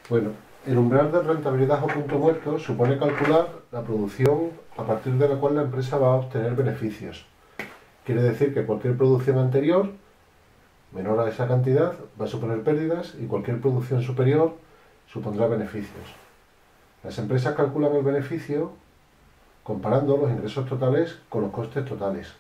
Bueno, el umbral de rentabilidad o punto muerto supone calcular la producción a partir de la cual la empresa va a obtener beneficios. Quiere decir que cualquier producción anterior, menor a esa cantidad, va a suponer pérdidas y cualquier producción superior supondrá beneficios. Las empresas calculan el beneficio comparando los ingresos totales con los costes totales.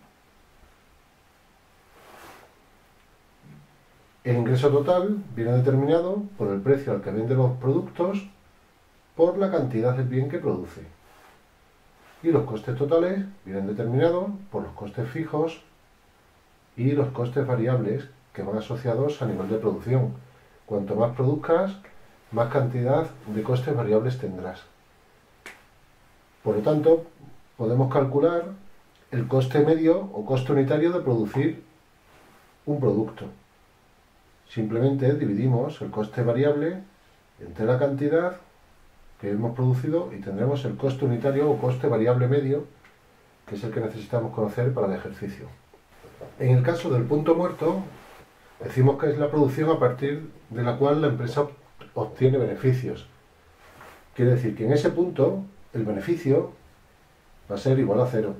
El ingreso total viene determinado por el precio al que vende los productos por la cantidad del bien que produce. Y los costes totales vienen determinados por los costes fijos y los costes variables que van asociados a nivel de producción. Cuanto más produzcas, más cantidad de costes variables tendrás. Por lo tanto, podemos calcular el coste medio o coste unitario de producir un producto. Simplemente dividimos el coste variable entre la cantidad que hemos producido y tendremos el coste unitario o coste variable medio, que es el que necesitamos conocer para el ejercicio. En el caso del punto muerto, decimos que es la producción a partir de la cual la empresa obtiene beneficios. Quiere decir que en ese punto el beneficio va a ser igual a 0.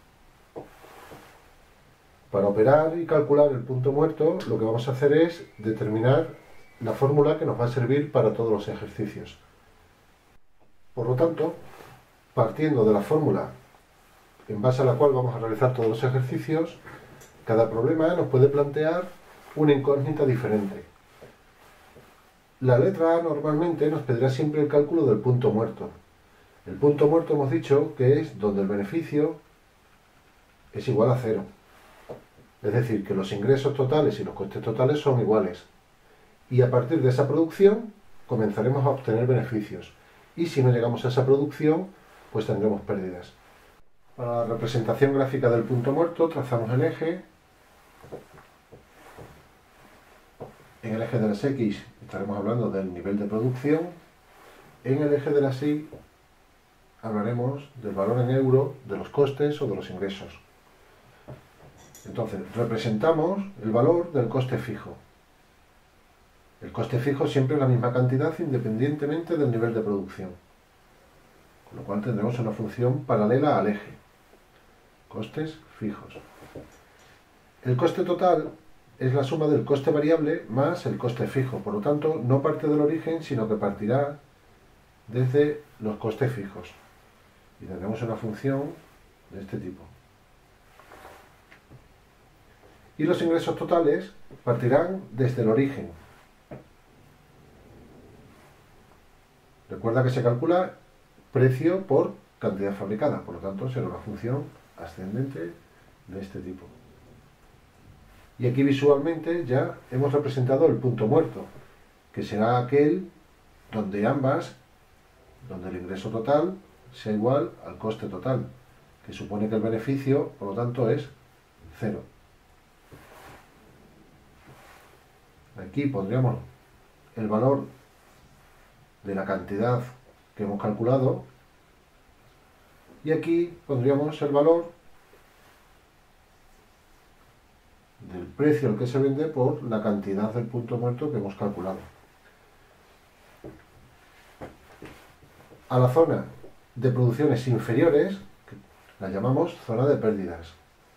Para operar y calcular el punto muerto, lo que vamos a hacer es determinar la fórmula que nos va a servir para todos los ejercicios. Por lo tanto, partiendo de la fórmula en base a la cual vamos a realizar todos los ejercicios, cada problema nos puede plantear una incógnita diferente. La letra A normalmente nos pedirá siempre el cálculo del punto muerto. El punto muerto hemos dicho que es donde el beneficio es igual a 0. Es decir, que los ingresos totales y los costes totales son iguales. Y a partir de esa producción comenzaremos a obtener beneficios. Y si no llegamos a esa producción, pues tendremos pérdidas. Para la representación gráfica del punto muerto trazamos el eje. En el eje de las X estaremos hablando del nivel de producción. En el eje de las Y hablaremos del valor en euro de los costes o de los ingresos. Entonces, representamos el valor del coste fijo. El coste fijo siempre es la misma cantidad independientemente del nivel de producción. Con lo cual tendremos una función paralela al eje. Costes fijos. El coste total es la suma del coste variable más el coste fijo. Por lo tanto, no parte del origen, sino que partirá desde los costes fijos. Y tendremos una función de este tipo. Y los ingresos totales partirán desde el origen. Recuerda que se calcula precio por cantidad fabricada, por lo tanto será una función ascendente de este tipo. Y aquí visualmente ya hemos representado el punto muerto, que será aquel donde donde el ingreso total sea igual al coste total, que supone que el beneficio, por lo tanto, es 0. Aquí pondríamos el valor de la cantidad que hemos calculado y aquí pondríamos el valor del precio al que se vende por la cantidad del punto muerto que hemos calculado. A la zona de producciones inferiores la llamamos zona de pérdidas.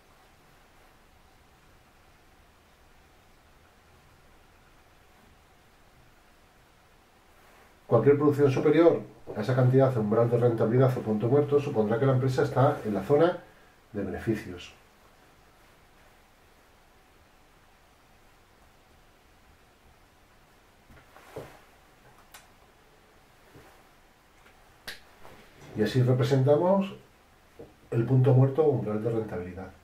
Cualquier producción superior a esa cantidad de umbral de rentabilidad o punto muerto supondrá que la empresa está en la zona de beneficios. Y así representamos el punto muerto o umbral de rentabilidad.